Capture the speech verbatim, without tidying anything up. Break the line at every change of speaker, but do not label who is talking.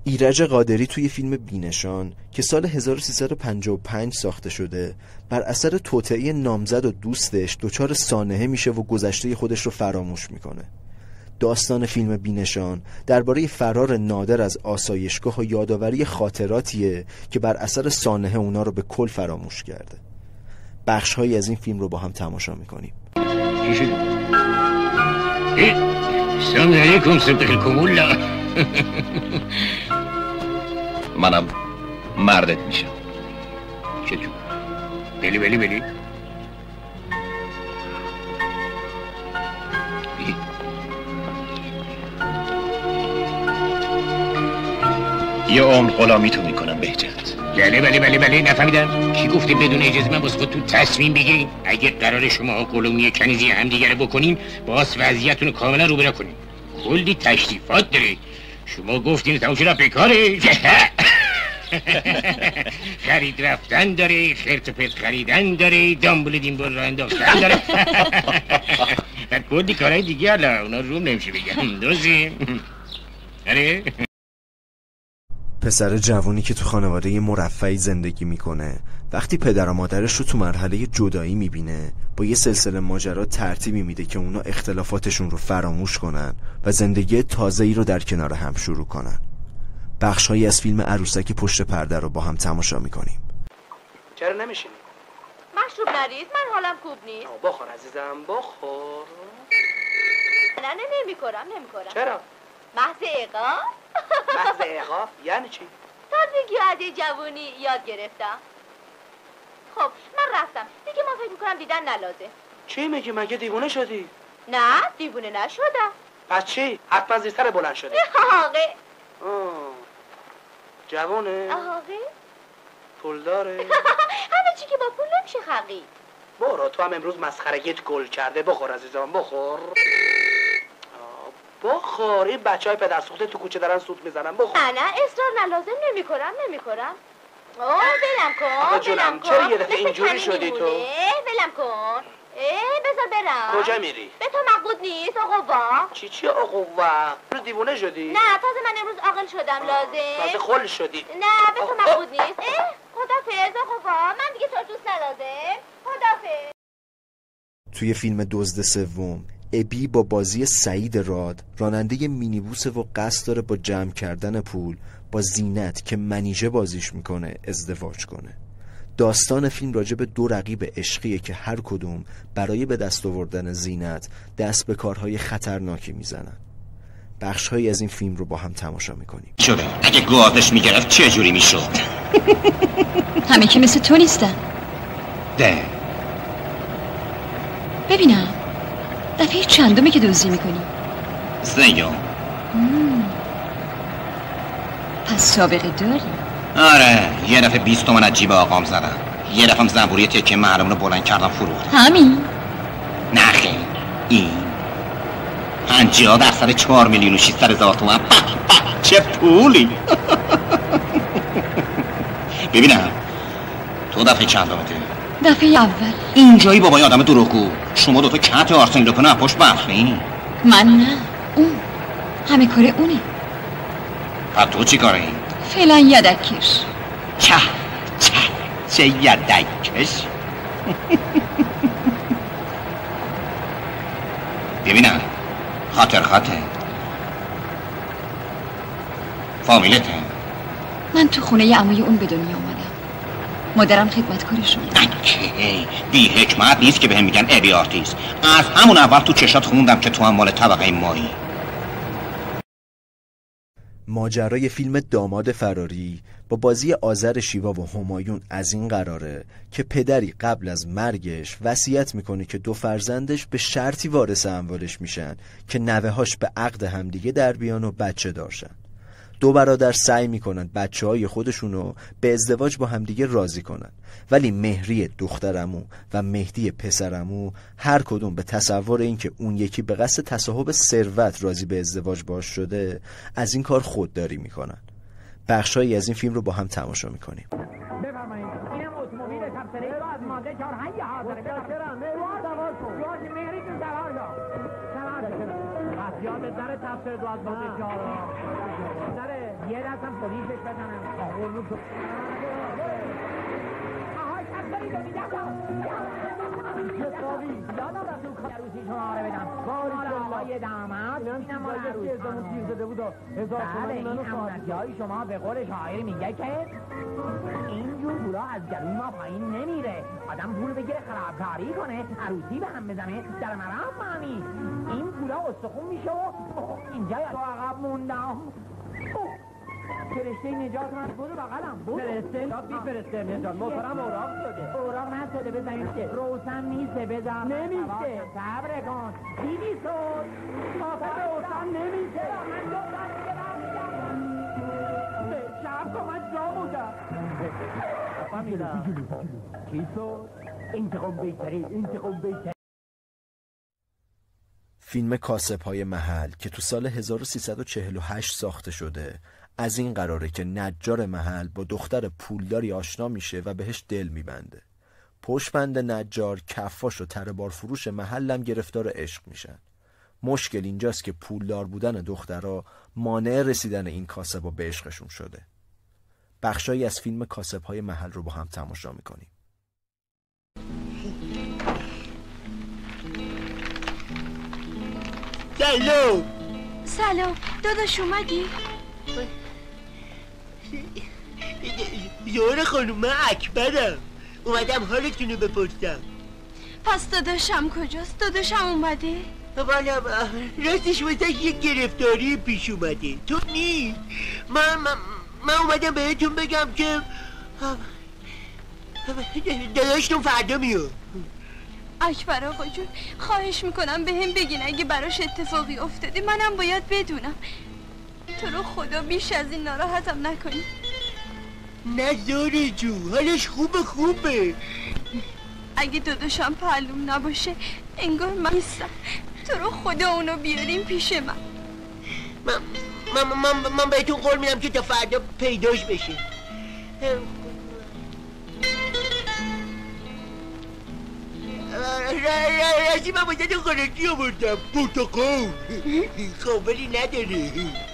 ایرج قادری توی فیلم بی‌نشان که سال هزار و سیصد و پنجاه و پنج ساخته شده بر اثر توطئه نامزد و دوستش دچار سانحه میشه و گذشته خودش رو فراموش میکنه. داستان فیلم بی‌نشان درباره فرار نادر از آسایشگاه و یادآوری خاطراتیه که بر اثر سانحه اونا رو به کل فراموش کرده. بخش‌هایی از این فیلم رو با هم تماشا میکنیم.
چی شد؟ السلام علیکم صدق الکمولا.
منم مردت میشم.
چطور؟ بلی بلی بلی.
یه عمر غلامی تو میکنم بهجت.
بله بله بله بله نفهمیدم. کی گفته بدون اجازه من واسه خودتون تصمیم بگیرین؟ اگه قرار شما غلامی کنیزی همدیگه رو بکنین باز وضعیتون رو کاملا رو برا کنین. کلی تشریفات داره. شما گفتین تمام شده بکاره. خرید رفتن داره، خرت و پرت خریدن داره، دامبول دیمبول را انداختن داره. و کلی کارهای دیگه حالا اونا روم نمیشه بگم. درسته؟ آره.
پسر جوانی که تو خانواده مرفهی زندگی میکنه وقتی پدر و مادرش رو تو مرحله جدایی میبینه با یه سلسله ماجرا ترتیبی میده که اونا اختلافاتشون رو فراموش کنن و زندگی تازه‌ای رو در کنار هم شروع کنن. بخش‌هایی از فیلم عروسک پشت پرده رو با هم تماشا میکنیم.
چرا نمیشینی؟
مشروب نریز، من حالم خوب نیست.
بخور عزیزم بخور.
نه نه نمیکنم نمیکنم.
چرا؟
محض اقا.
محض اقا؟ یعنی چی؟
تازگی از جوونی یاد گرفتم. خب من رفتم دیگه، ما فکر میکنم دیدن نلازه.
چی میگی؟ مگه دیوونه شدی؟
نه دیوونه نشدم.
پس چی؟ حتما زیر سر بلند شدی.
آقه
جوونه؟
آقه
پول داره؟
همه چی که با پول نمیشه خقی.
برو تو هم امروز مسخرگیت گل کرده. بخور عزیزم بخور. بخور. این بچه های پدر سوخته تو کوچه دارن سوت میزنن. بخور.
نه نه اصرار نلازم نمی کنم نمی کنم. اوه بلم کن.
آقا جونم چرا یه دفعه اینجوری شدی تو؟
بلم کن. اه بذار برم.
کجا میری؟
به تو مقبوض نیست آقا با.
چی چی آقا با؟ امروز دیوونه شدی؟
نه تازه من امروز عاقل شدم لازم.
تازه خل شدی؟
نه به تو مقبوض نیست. اه خدافظ آقا با. من دیگه تو دوست ندازم. خدافظ.
توی فیلم دزد سوم ابی با بازی سعید راد راننده مینیبوسه و قصد داره با جمع کردن پول با زینت که منیژه بازیش میکنه ازدواج کنه. داستان فیلم راجع به دو رقیب عشقیه که هر کدوم برای به دست آوردن زینت دست به کارهای خطرناکی میزنن. بخشهایی از این فیلم رو با هم تماشا میکنیم.
شده اگه گوادش میگرفت چه جوری میشد؟
همه که مثل تو نیستن.
ده
ببینم دفعه چندمه که دزدی میکنی؟
سیوم.
پس سابقه داری؟
آره یه دفعه بیست تومن از جیب آقام زدم. یه دفعه زنبوری تکه محرم رو بلند کردم فروختم.
همین؟
نه خیر این پنجاه درصد چهار میلیون و شیصد هزار تومن. چه پولی. ببینم تو دفعه چندمته؟
دفعه اول.
اینجایی بابای آدم دروغگو. شما دوتا کت آرسن لوپن از پشت برخی؟
من نه اون. همه کار اونه.
پس تو چی کاره این؟
فعلا یدکش.
چه چه چه یدکش. ببینم خاطر خاطر فامیلته؟
من تو خونه ی عموی اون به دنیا اومدم. مادرم خدمتکارشون.
اکی بی حکمت نیست که بهم میگن ابی آرتیست. از همون اول تو چشات خوندم که تو هم مال طبقه مایی.
ماجرای فیلم داماد فراری با بازی آذر شیوا و همایون از این قراره که پدری قبل از مرگش وصیت میکنه که دو فرزندش به شرطی وارث اموالش میشن که نوه‌هاش به عقد همدیگه در بیان و بچه دارشن. دو برادر سعی میکنن بچه های خودشونو به ازدواج با همدیگه راضی کنن، ولی مهری دخترمو و مهدی پسرمو هر کدوم به تصور این که اون یکی به قصد تصاحب ثروت راضی به ازدواج باش شده از این کار خودداری میکنن. بخشایی از این فیلم رو با هم تماشا میکنیم.
بفرمایید اینم اتومبیل تبصره از ماده چهار هنگ حاضره. متشکرم. مهری سوار کن. مهری جون سوار شو. سوار شو. یاد در تفسیر دو از ماده چهار. یه دستم پلیسش بزنم آقا رو تو آهای کسایی رو میگم یادم رفت اون عروسی شما رو بدم مال آقای داماد اینم مال عروس خانم بله این امونتی های شما به قول شاعر میگه که اینجور پولا از گلوی ما پایین نمیره آدم پول بگیره خرابکاری کنه عروسی به هم بزنه در مرام مانی این پولا استخون میشه و اینجا تو عقب موندم فرشته نجات من برو بغلم برو فرشته نجات بی فرشته نجات محترم اوراق شده اوراق نشده بزنید که روشن میسته بزن نمیسته صبر کن دیدی شد آفر روشن نمیسته من دوستان شب کن من جا بودم فهمیدم چی شد؟ انتقام بیتری انتقام بیتری
فیلم کاسب‌های محل که تو سال هزار و سیصد و چهل و هشت ساخته شده از این قراره که نجار محل با دختر پولداری آشنا میشه و بهش دل میبنده. پشتبند نجار، کفاش و تره‌بار فروش محلم گرفتار عشق میشن. مشکل اینجاست که پولدار بودن دخترها مانع رسیدن این کاسبا به عشقشون شده. بخشایی از فیلم کاسب‌های محل رو با هم تماشا میکنیم.
سلام
سلام داداش اومدی؟
زهره خانوم من اکبرم اومدم حالتونو بپرسم.
پس داداشم کجاست؟ داداشم اومده؟
والا راستش واسه یک گرفتاری پیش اومده تو نیست من, من, من اومدم بهتون بگم که داداشتون فردا میاد.
اکبر آقا جون خواهش میکنم به هم بگین اگه براش اتفاقی افتاده منم باید بدونم. تو رو خدا بیش از این ناراحتم نکنی.
نه زهره جو حالش خوبه خوبه.
اگه داداشم پهلوم نباشه انگار من نیستم. تو رو خدا اونو بیاریم پیش من.
من من من, من بهتون قول میدم که تا فردا پیداش بشه. راستی من باید خوراکی آوردم پرتقال خوابلی نداره.